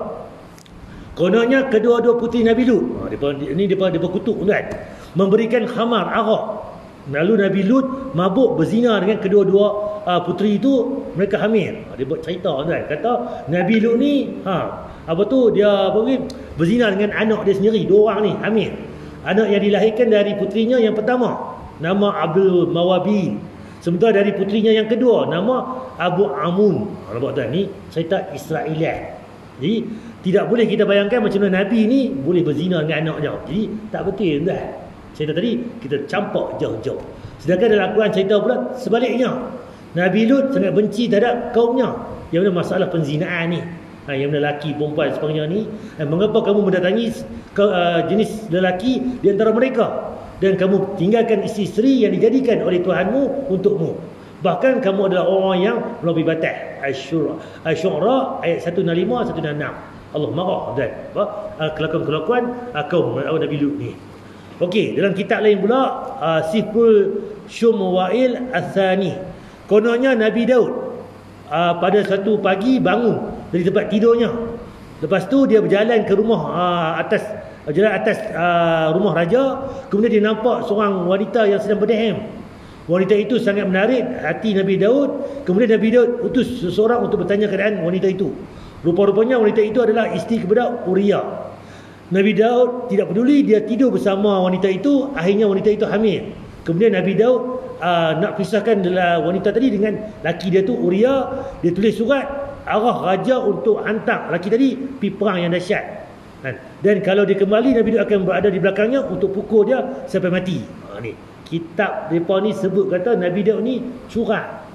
Kononnya kedua-dua puteri Nabi Lut. Ha, mereka, ni mereka, mereka kutuk tu kan. Memberikan khamar, arak. Lalu Nabi Lut mabuk berzina dengan kedua-dua uh, puteri itu, mereka hamil. Ha, dia buat cerita kan. Kata Nabi Lut ni ha, apa tu dia apa ni, berzina dengan anak dia sendiri, dua orang ni hamil. Anak yang dilahirkan dari puterinya yang pertama nama Abdul Mawabi. Sementara dari puterinya yang kedua nama Abu Amun. Ha, nampak tak ni cerita Israeliat. Jadi tidak boleh kita bayangkan macam mana Nabi ni boleh berzina dengan anaknya. Jadi tak betul dah. Cerita tadi kita campak jauh-jauh. Sedangkan dalam Al-Quran cerita pula sebaliknya. Nabi Lut sangat benci terhadap kaumnya. Yang mana masalah penzinaan ni. Ha, yang mana lelaki, perempuan sebagainya ni. Ha, mengapa kamu mendatangi ke, uh, jenis lelaki di antara mereka. Dan kamu tinggalkan isteri-isteri yang dijadikan oleh Tuhanmu untukmu. Bahkan kamu adalah orang yang melampaui batas. Asy-Syura, Asy-Syu'ara ayat seratus lima, seratus enam. Allah marah dan uh, kelakuan-kelakuan uh, kaum Nabi Lut ni. Okey, dalam kitab lain pula uh, Sifrul Syumwail Athani. Kononnya Nabi Daud uh, pada satu pagi bangun dari tempat tidurnya. Lepas tu dia berjalan ke rumah uh, atas uh, jalan atas uh, rumah raja. Kemudian dia nampak seorang wanita yang sedang berdeham. Wanita itu sangat menarik hati Nabi Daud. Kemudian Nabi Daud utus seseorang untuk bertanya keadaan wanita itu. Rupa-rupanya wanita itu adalah isteri kepada Uriah. Nabi Daud tidak peduli, dia tidur bersama wanita itu. Akhirnya wanita itu hamil. Kemudian Nabi Daud uh, nak pisahkan wanita tadi dengan laki dia tu Uriah. Dia tulis surat arah raja untuk hantar laki tadi pergi perang yang dahsyat. Dan kalau dia kembali, Nabi Daud akan berada di belakangnya untuk pukul dia sampai mati. Ha, ni kitab mereka ni sebut kata Nabi Daud ni curang.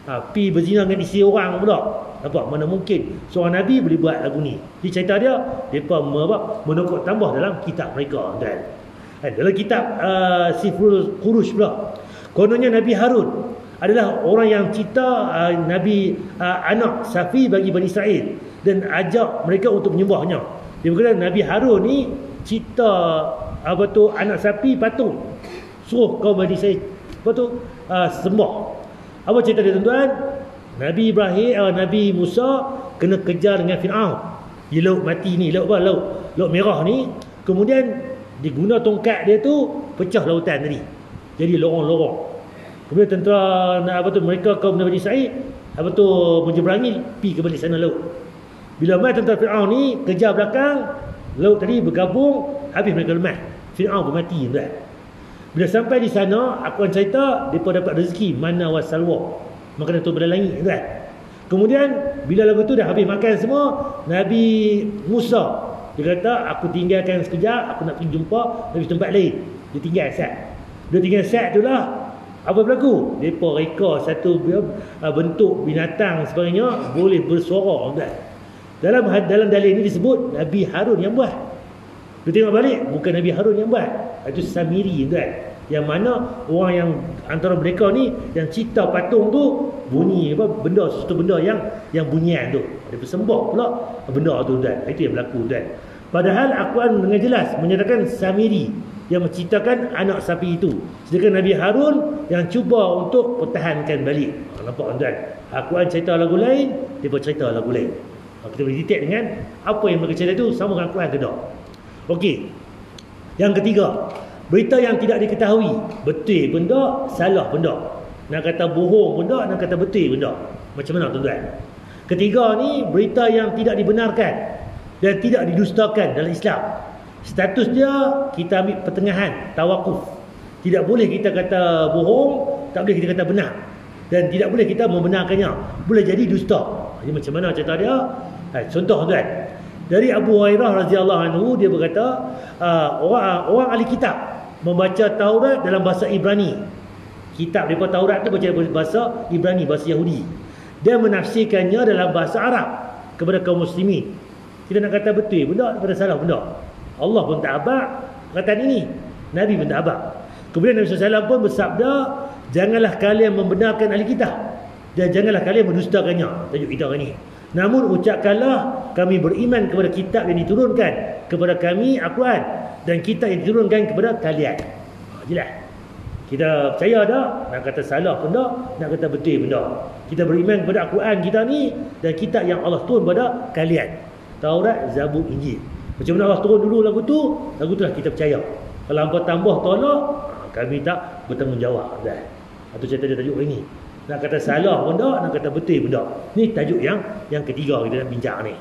ha, pi berzina dengan isteri orang pula. Nampak? Mana mungkin seorang Nabi boleh buat lagu ni. Di cerita dia, mereka menokok tambah dalam kitab mereka. Kan? Dalam kitab uh, Sifrul Qurush pula, kononnya Nabi Harun adalah orang yang cipta uh, Nabi uh, anak sapi bagi Bani Israel dan ajak mereka untuk menyembahnya. Dia berkata Nabi Harun ni cipta apa tu anak sapi patung, suruh kaum Bani Israel apa tu uh, sembah. Apa cerita dia tuan-tuan? Nabi Ibrahim uh, Nabi Musa kena kejar dengan Firaun di laut mati ni, laut apa? Laut laut merah ni. Kemudian diguna tongkat dia tu pecah lautan tadi, jadi lorong-lorong. Kemudian tentera apa tu mereka kaum Bani Israel apa tu menyeberangi pi ke balik sana laut. Bila mai tentera Firaun ni kejar belakang, laut tadi bergabung, habis mereka lemah. Firaun pun mati tuan. Bila sampai di sana, aku akan cerita depa dapat rezeki mana wasalwa, makanan tu pada langit tuan. Kemudian bila lagu tu dah habis makan semua, Nabi Musa dia kata aku tinggalkan sekejap, aku nak pergi jumpa Nabi tempat lain. Dia tinggal sat. Dia tinggal sat tu lah, apa berlaku? Mereka reka satu bentuk binatang sebagainya boleh bersuara tuan. Dalam dalam dalil ini disebut Nabi Harun yang buat. Dia tengok balik, bukan Nabi Harun yang buat. Itu Samiri tuan. Yang mana orang yang antara mereka ni yang cipta patung tu bunyi apa benda sesuatu benda yang yang bunyian tu. Dia bersembah pula benda tu tuan. Itu yang berlaku tuan. Padahal Al-Quran dengan jelas menyatakan Samiri yang menciptakan anak sapi itu. Sedangkan Nabi Harun yang cuba untuk pertahankan balik. Ha, nampak tuan? Al-Quran cerita lagu lain, dia bercerita lagu lain. Ha, kita boleh detect dengan apa yang mereka cerita itu sama dengan Al-Quran ke tak? Okey. Yang ketiga, berita yang tidak diketahui, betul pun tak, salah pun tak. Nak kata bohong pun tak, nak kata betul pun tak. Macam mana tuan-tuan? Ketiga ni, berita yang tidak dibenarkan dan tidak didustakan dalam Islam. Status dia kita ambil pertengahan, tawakuf. Tidak boleh kita kata bohong, tak boleh kita kata benar, dan tidak boleh kita membenarkannya. Boleh jadi dusta. Jadi macam mana cerita dia? Ha, contoh tuan, dari Abu Hurairah radhiyallahu anhu, dia berkata uh, orang orang ahli kitab membaca Taurat dalam bahasa Ibrani. Kitab depa Taurat tu baca bahasa Ibrani, bahasa Yahudi. Dia menafsirkannya dalam bahasa Arab kepada kaum muslimin. Kita nak kata betul benda, pada salah benda. Allah pun tak abak perkataan ini, Nabi pun tak abak. Kemudian Nabi sallallahu alaihi wasallam pun bersabda, janganlah kalian membenarkan ahli kitab dan janganlah kalian mendustakannya. Tajuk kita hari ini. Namun ucapkanlah kami beriman kepada kitab yang diturunkan kepada kami, Al-Quran, dan kitab yang diturunkan kepada kalian. Ha, jelas. Kita percaya tak? Nak kata salah pun tak, nak kata betul pun tak. Kita beriman kepada Al-Quran kita ni dan kitab yang Allah turun kepada kalian. Taurat, Zabur, Injil. Macam mana Allah turun dulu lagu tu, lagu tu lah kita percaya. Kalau hampa tambah tolak, kami tak bertanggungjawab dah. Atau cerita dia tajuk ini. Nak kata salah pun tak, nak kata betul pun tak. Ni tajuk yang yang ketiga kita nak bincang ni.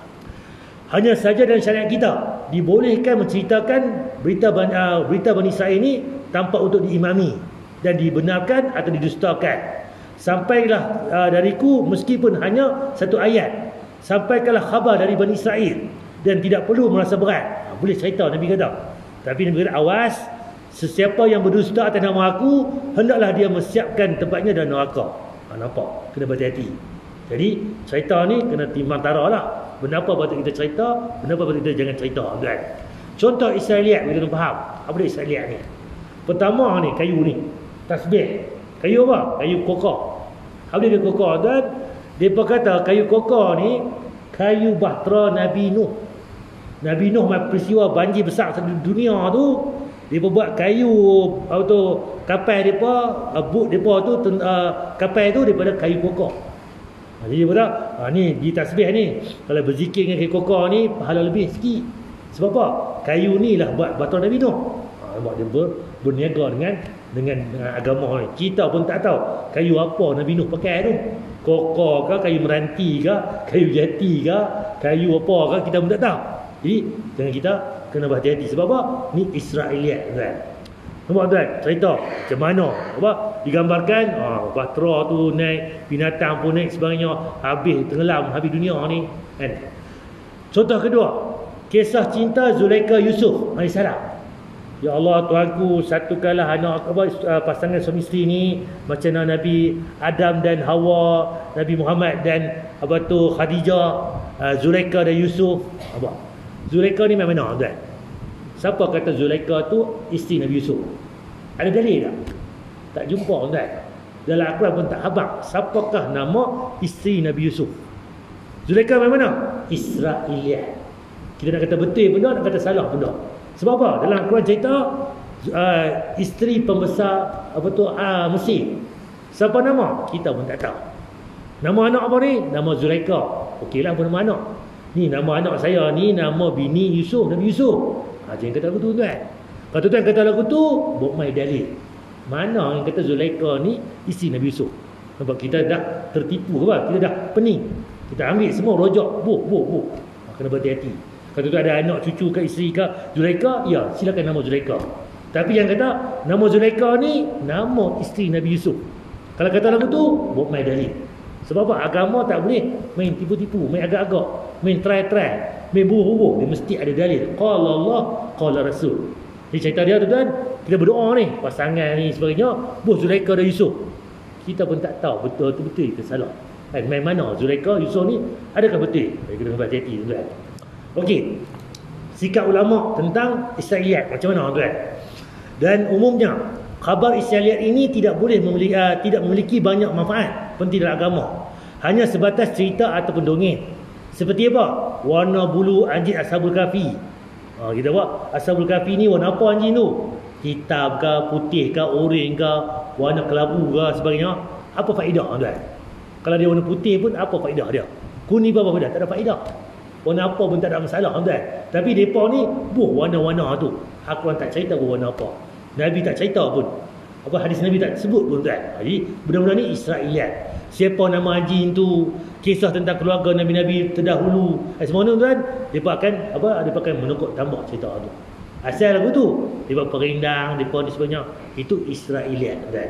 Hanya saja dalam syariat kita dibolehkan menceritakan berita uh, berita Bani Israel ni tanpa untuk diimami dan dibenarkan atau didustakan. Sampailah uh, dariku meskipun hanya satu ayat. Sampaikanlah khabar dari Bani Israel dan tidak perlu merasa berat. Ha, boleh cerita Nabi kata. Tapi Nabi kata awas, sesiapa yang berdusta atas nama aku, hendaklah dia menyiapkan tempatnya dalam neraka. Ha, nampak? Kena berhati-hati. Jadi cerita ni kena timbang tara lah. Benda apa patut kita cerita, benda apa patut kita jangan cerita kan. Contoh Israeliat, kita faham. Apa dia Israeliat ni? Pertama ni kayu ni, tasbih. Kayu apa? Kayu kokoh. Apa dia kokoh tuan? Depa kata kayu kokoh ni kayu bahtera Nabi Nuh. Nabi Nuh mai peristiwa banjir besar di dunia tu, depa buat kayu apa tu kapal depa, boat depa tu uh, kapal tu daripada kayu kokoh. Ha, jadi betul ha, ni di tasbih ni kalau berzikir dengan kayu kokoh ni pahala lebih sikit. Sebab apa? Kayu ni lah buat bahtera Nabi Nuh. Ha, buat dia ber, berniaga dengan dengan dengan agama ni. Kita pun tak tahu kayu apa Nabi Nuh pakai tu. Kokoh ke, kayu meranti ke, kayu jati ke, kayu apa ke, kita pun tak tahu. Jadi jangan kita kena berhati-hati. Sebab apa? Ni Israeliat kan. Nampak tuan? Cerita macam mana apa digambarkan, ah bahtera tu naik, binatang pun naik sebagainya, habis tenggelam habis dunia ni kan. Contoh kedua, kisah cinta Zulaikha Yusuf alaihissalam. Ya Allah Tuhanku, satukanlah anak apa, pasangan suami isteri ni macam Nabi Adam dan Hawa, Nabi Muhammad dan apa tu Khadijah, uh, Zulaikha dan Yusuf. Apa? Zulaikha ni memang mana tuan? Siapa kata Zulaikha tu isteri Nabi Yusuf? Ada dalil tak? Tak jumpa tuan. Dalam Al-Quran pun tak habaq siapakah nama isteri Nabi Yusuf. Zulaikha memang mana? Israiliyah. Kita nak kata betul pun tak, nak kata salah pun tak. Sebab apa? Dalam Al-Quran cerita uh, isteri pembesar apa tu uh, Mesir. Siapa nama? Kita pun tak tahu. Nama anak apa ni? Nama Zulaikha. Okeylah pun nama anak. Ni nama anak saya ni nama bini Yusuf, Nabi Yusuf. Ha, jangan kata lagu tu tuan. Kalau tuan kata lagu tu, buat mai dalil. Mana yang kata Zulaikha ni isteri Nabi Yusuf? Nampak kita dah tertipu ke apa? Kita dah pening. Kita ambil semua rojak. Buh, buh, buh. Ha, kena berhati-hati. Kalau tu ada anak cucu ke isteri ke Zulaikha, ya silakan nama Zulaikha. Tapi yang kata nama Zulaikha ni nama isteri Nabi Yusuf. Kalau kata lagu tu, buat main dalil. Sebab apa? Agama tak boleh main tipu-tipu, main agak-agak, main try-try, main buruh-buruh. Dia mesti ada dalil. Qala Allah, qala Rasul. Jadi cerita dia tu kan, kita berdoa ni, pasangan ni sebagainya, buh Zulaikha dan Yusuf. Kita pun tak tahu betul tu betul ke salah. Kan main mana Zulaikha, Yusuf ni adakah betul? Kita kena berhati-hati tuan. Okey, sikap ulama tentang Israiliyat macam mana tuan? Dan umumnya khabar Israiliyat ini tidak boleh memiliki, uh, tidak memiliki banyak manfaat penting dalam agama. Hanya sebatas cerita ataupun dongeng. Seperti apa? Warna bulu anjing Ashabul Kahfi. Ha, kita buat Ashabul Kahfi ni warna apa anjing tu? Hitam ke, putih ke, oranye ke, warna kelabu ke sebagainya. Apa faedah tuan? Kalau dia warna putih pun apa faedah dia? Kuning apa faedah? Tak ada faedah. Warna apa pun tak ada masalah tuan. Tapi mereka ni buh warna-warna tu. Al-Quran tak cerita pun warna apa. Nabi tak cerita pun. Apa hadis Nabi tak sebut pun tuan. Jadi benda-benda ni Israiliyat. Siapa nama anjing tu, kisah tentang keluarga Nabi-Nabi terdahulu, eh, semua tu tuan, mereka akan apa? Mereka akan menukuk tambah cerita tu. Asal lagu tu, mereka perindang, mereka ni sebagainya. Itu Israiliyat tuan.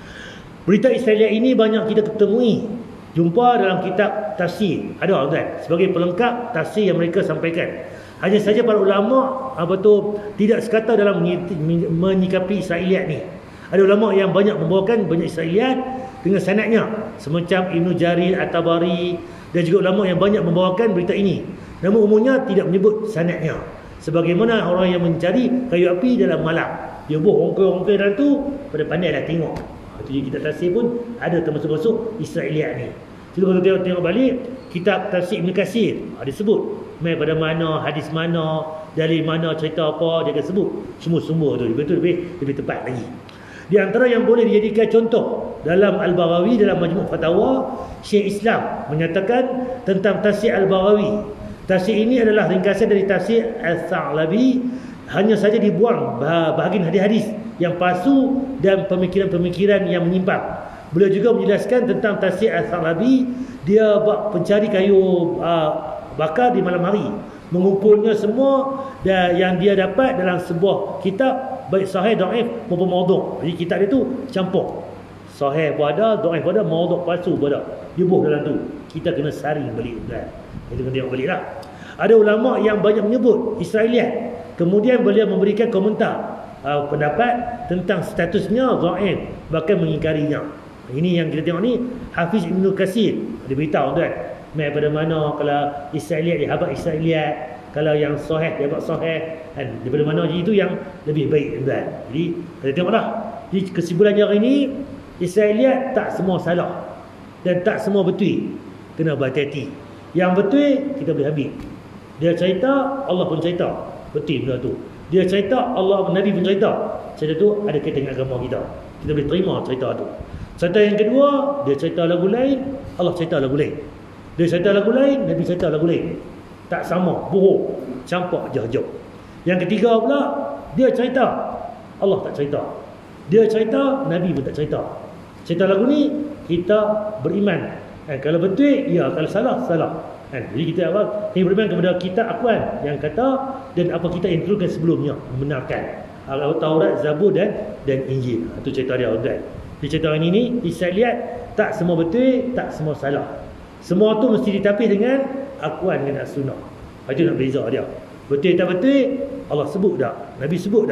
Berita Israiliyat ini banyak kita ketemui. Jumpa dalam kitab tafsir. Ada tuan, sebagai pelengkap tafsir yang mereka sampaikan. Hanya saja para ulama apa tu tidak sekata dalam menyikapi Israiliyat ni. Ada ulama yang banyak membawakan banyak Israiliyat dengan sanadnya, semacam Ibnu Jarir At-Tabari, dan juga ulama yang banyak membawakan berita ini. Namun umumnya tidak menyebut sanadnya. Sebagaimana orang yang mencari kayu api dalam malam. Dia buh ongkir-ongkir dalam tu, pada pandai dah tengok. Jadi kita tafsir pun ada termasuk-masuk Israiliyat ni. Jadi kalau tengok, tengok balik kitab tafsir Ibn Katsir, ada sebut mai pada mana, hadis mana, dalil mana, cerita apa, dia akan sebut semua-semua tu. Betul lebih lebih tepat lagi. Di antara yang boleh dijadikan contoh dalam Al-Baghawi dalam Majmu' Fatawa, Syekh Islam menyatakan tentang tafsir Al-Baghawi. Tafsir ini adalah ringkasan dari tafsir Al-Tha'labi, hanya saja dibuang bahagian hadis-hadis yang palsu dan pemikiran-pemikiran yang menyimpang. Beliau juga menjelaskan tentang tafsir Al-Tha'labi, dia pencari kayu uh, bakar di malam hari, mengumpulnya semua dan yang dia dapat dalam sebuah kitab, baik sahih, dhaif maupun maudhu'. Jadi kitab dia tu campur. Sahih pun ada, dhaif pun ada, maudhu' palsu pun ada. Dia buh dalam tu. Kita kena saring balik kan. Kita kena tengok baliklah. Ada ulama yang banyak menyebut Israiliyat. Kemudian beliau memberikan komentar uh, pendapat tentang statusnya dhaif, bahkan mengingkarinya. Ini yang kita tengok ni Hafiz Ibn Katsir dia beritahu tuan. Mai pada mana kalau Israiliyat dia habaq Israiliyat, kalau yang sahih dia habaq sahih, kan daripada mana je itu yang lebih baik tuan. Jadi kita tengoklah. Jadi kesimpulan hari ini Israiliyat tak semua salah dan tak semua betul. Kena berhati-hati. Yang betul kita boleh ambil. Dia cerita, Allah pun cerita. Betul benda tu. Dia cerita, Allah Nabi pun cerita. Cerita tu ada kaitan dengan agama kita. Kita boleh terima cerita tu. Cerita yang kedua, dia cerita lagu lain, Allah cerita lagu lain. Dia cerita lagu lain, Nabi cerita lagu lain. Tak sama, bohong, campak jauh-jauh. Yang ketiga pula, dia cerita, Allah tak cerita. Dia cerita, Nabi pun tak cerita. Cerita lagu ni, kita beriman. Eh, kalau betul, ya. Kalau salah, salah. Eh, jadi kita apa? Kita beriman kepada kitab akuan yang kata dan apa kita introdukan sebelumnya, membenarkan. Taurat, Zabur dan dan Injil. Itu cerita dia tuan. Di cerita ini ni, Israiliyat tak semua betul, tak semua salah. Semua tu mesti ditapis dengan akuan dengan as-sunnah. Itu nak beza dia. Betul tak betul, Allah sebut tak, Nabi sebut tak.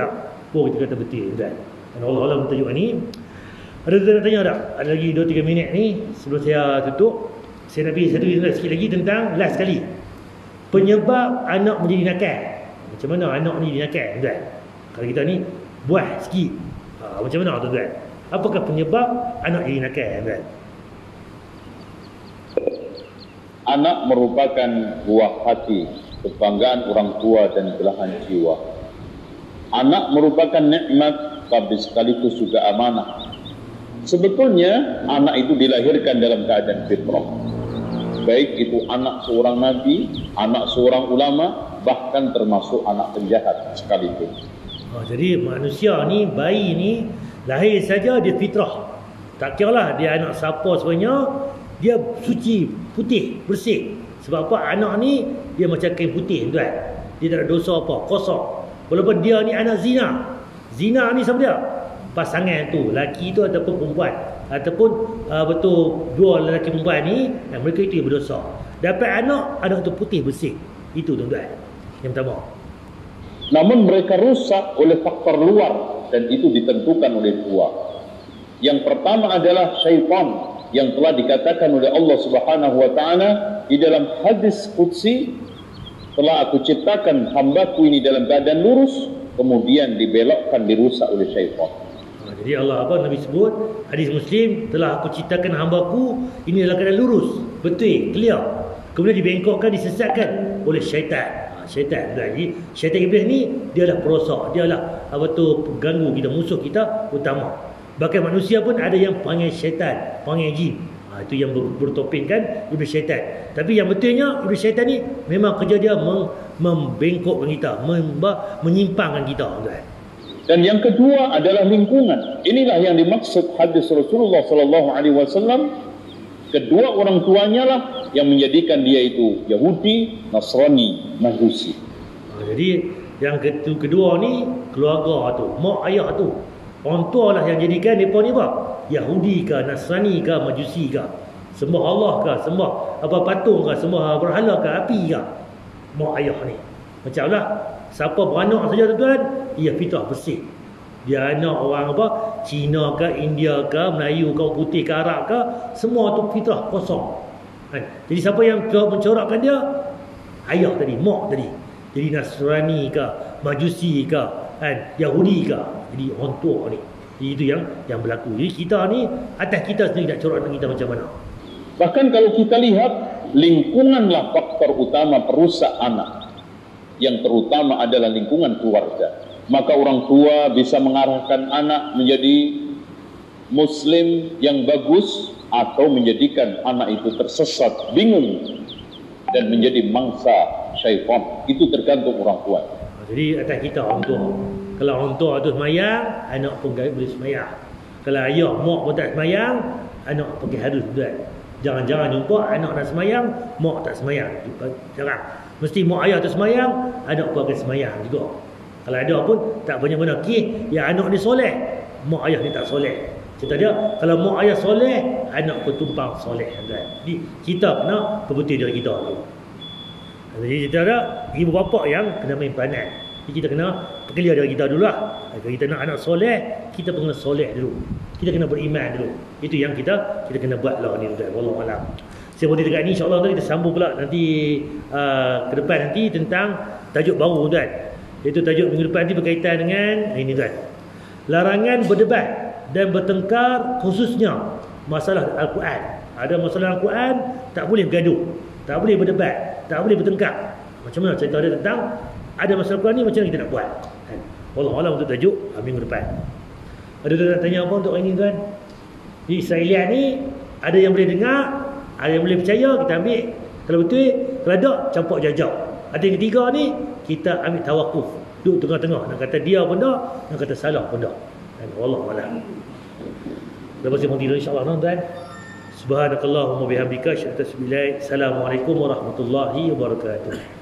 baru kita kata betul tuan. Dan Allah Allah tajuk ni. Ada tuan nak tanya tak? Ada lagi dua tiga minit ni sebelum saya tutup. Saya nak bagi satu sikit lagi tentang last sekali. Penyebab anak menjadi nakal. Macam mana anak ni jadi nakal tuan? Kalau kita ni buah sikit. Ha, macam mana tuan-tuan? Apakah penyebab anak jadi nakal tuan? Anak merupakan buah hati, kebanggaan orang tua dan belahan jiwa. Anak merupakan nikmat tapi sekaligus juga amanah. Sebetulnya anak itu dilahirkan dalam keadaan fitrah. Baik itu anak seorang nabi, anak seorang ulama, bahkan termasuk anak penjahat sekalipun. Oh, jadi manusia ni, bayi ni lahir saja dia fitrah. Tak kiralah dia anak siapa sebenarnya, dia suci, putih, bersih. Sebab apa? Anak ni dia macam kain putih tuan. Dia tak ada dosa apa, kosong. Walaupun dia ni anak zina. Zina ni siapa dia? Pasangan tu, lelaki tu ataupun perempuan, ataupun uh, betul dua lelaki perempuan ni, dan mereka itu yang berdosa. Dapat anak, anak tu putih bersih. Itu tuan-tuan yang pertama. Namun mereka rusak oleh faktor luar dan itu ditentukan oleh dua. Yang pertama adalah syaitan yang telah dikatakan oleh Allah Subhanahu wa taala di dalam hadis qudsi, telah aku ciptakan hambaku ini dalam keadaan lurus, kemudian dibelokkan, dirusak oleh syaitan. Jadi Allah apa Nabi sebut hadis Muslim, telah aku ciptakan hambaku ini dalam keadaan lurus, betul, clear. Kemudian dibengkokkan, disesatkan oleh syaitan. Ha, syaitan. Jadi syaitan iblis ni dia adalah perosak, dia adalah apa tu pengganggu kita, musuh kita utama. Bahkan manusia pun ada yang panggil syaitan, panggil jin. Ha, itu yang ber, bertopengkan iblis syaitan. Tapi yang betulnya iblis syaitan ni memang kerja dia mem, membengkokkan kita, mem, menyimpangkan kita tuan. Dan yang kedua adalah lingkungan. Inilah yang dimaksud hadis Rasulullah sallallahu alaihi wasallam. Kedua orang tuanya lah yang menjadikan dia itu Yahudi, Nasrani, Majusi. Ha, jadi yang kedua ni keluarga tu, mak ayah tu. Orang tua lah yang jadikan mereka ni apa? Yahudi ke, Nasrani ke, Majusi ke. Sembah Allah ke, sembah apa patung ke, sembah berhala ke, api ke. Mak ayah ni. Macam lah, siapa beranak saja tuan-tuan, ia fitrah bersih. Dia anak orang apa? Cina ke, India ke, Melayu ke, putih ke, Arab ke, semua tu fitrah kosong. Kan? Jadi siapa yang mencorakkan dia? Ayah tadi, mak tadi. Jadi Nasrani ke, Majusi ke, kan? Yahudi ke. Jadi orang tua ni. Jadi itu yang yang berlaku. Jadi kita ni, atas kita sendiri nak corakkan kita macam mana. Bahkan kalau kita lihat, lingkunganlah faktor utama perusak anak. Yang terutama adalah lingkungan keluarga. Maka orang tua bisa mengarahkan anak menjadi Muslim yang bagus, atau menjadikan anak itu tersesat, bingung, dan menjadi mangsa syaitan. Itu tergantung orang tua. Jadi atas kita orang tua. Kalau orang tua tu semayang, anak pun boleh semayang. Kalau ayah, mak pun tak semayang, anak pergi harus tuan. Jangan-jangan jumpa anak nak semayang, mak tak semayang. Jarang. Mesti mak ayah tu semayang, anak pun akan semayang juga. Kalau ada pun tak banyak-banyak kes yang anak ni soleh, mak ayah ni tak soleh. Cerita dia, kalau mak ayah soleh, anak pun tumpang soleh. Jadi kita kena berbetul diri kita tu. Jadi cerita dia, ibu bapa yang kena main peranan. Jadi kita kena clear diri kita dulu lah. Kalau kita nak anak soleh, kita kena soleh dulu. Kita kena beriman dulu. Itu yang kita kita kena buat lah ni tuan. Wallahualam. Saya boleh dekat ni insya-Allah kita sambung pula nanti uh, ke depan nanti tentang tajuk baru tuan. Iaitu tajuk minggu depan nanti berkaitan dengan ini tuan. Larangan berdebat dan bertengkar, khususnya masalah Al-Quran. Ada masalah Al-Quran, tak boleh bergaduh, tak boleh berdebat, tak boleh bertengkar. Macam mana cerita dia tentang ada masalah Al-Quran ni, macam mana kita nak buat? Wallahualam untuk tajuk minggu depan. Ada tuan nak tanya apa untuk hari ni tuan? Di Israelian ni ada yang boleh dengar, ada yang boleh percaya, kita ambil. Kalau betul, kalau tak, campur jajak. Ada yang ketiga ni, kita ambil tawakuf. Duduk tengah-tengah. Nak kata dia pun tak, nak kata salah pun tak. Wallahualam. Lepas saya mau tidur insyaAllah tuan-tuan. Subhanakallahumma bihamdika asyhadu an la ilaha illa anta astaghfiruka wa atubu ilaik. Assalamualaikum warahmatullahi wabarakatuh.